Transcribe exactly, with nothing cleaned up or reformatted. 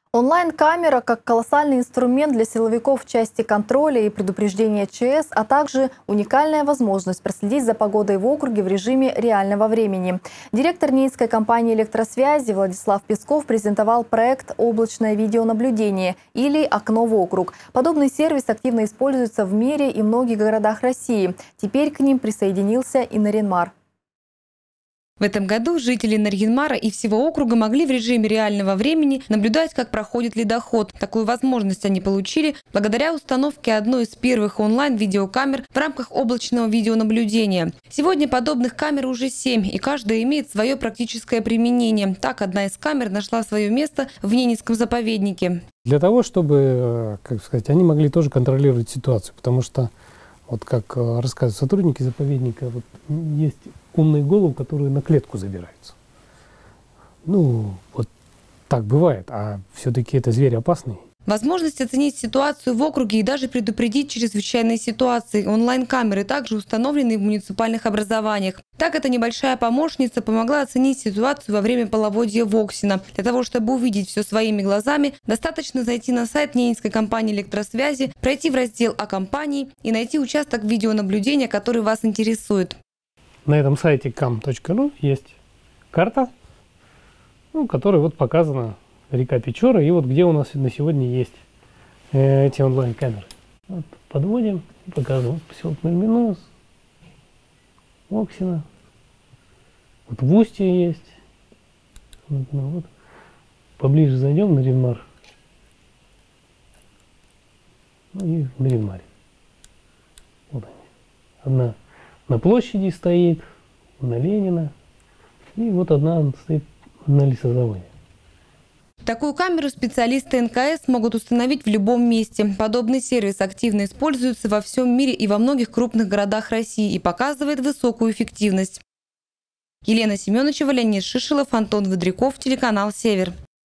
Онлайн-камера как колоссальный инструмент для силовиков в части контроля и предупреждения ЧС, а также уникальная возможность проследить за погодой в округе в режиме реального времени. Директор Ненецкой компании электросвязи Владислав Песков презентовал проект «Облачное видеонаблюдение» или «Окно в округ». Подобный сервис активно используется в мире и многих городах России. Теперь к ним присоединился и Нарьян-Мар. В этом году жители Нарьян-Мара и всего округа могли в режиме реального времени наблюдать, как проходит ледоход. Такую возможность они получили благодаря установке одной из первых онлайн-видеокамер в рамках облачного видеонаблюдения. Сегодня подобных камер уже семь, и каждая имеет свое практическое применение. Так, одна из камер нашла свое место в Ненецком заповеднике. Для того, чтобы, как сказать, они могли тоже контролировать ситуацию, потому что, вот как рассказывают сотрудники заповедника, вот есть умные головы, которые на клетку забираются. Ну, вот так бывает, а все-таки это зверь опасный. Возможность оценить ситуацию в округе и даже предупредить чрезвычайные ситуации. Онлайн-камеры также установлены в муниципальных образованиях. Так, эта небольшая помощница помогла оценить ситуацию во время половодья в Оксино. Для того, чтобы увидеть все своими глазами, достаточно зайти на сайт Ненецкой компании электросвязи, пройти в раздел о компании и найти участок видеонаблюдения, который вас интересует. На этом сайте кам точка ру есть карта, ну, которая вот показана река Печора, и вот где у нас на сегодня есть э, эти онлайн-камеры. Вот, подводим, показываем поселок Мальминос, Оксино, вот в Устье есть, вот, ну, вот. Поближе зайдем на Нарьян-Мар, ну и в Нарьян-Маре. Вот они. Одна на площади стоит, на Ленина, и вот одна стоит на лесозаводе. Такую камеру специалисты эн ка эс могут установить в любом месте. Подобный сервис активно используется во всем мире и во многих крупных городах России и показывает высокую эффективность. Елена Семеновичева, Леонид Шишелов, Антон Выдряков, телеканал «Север».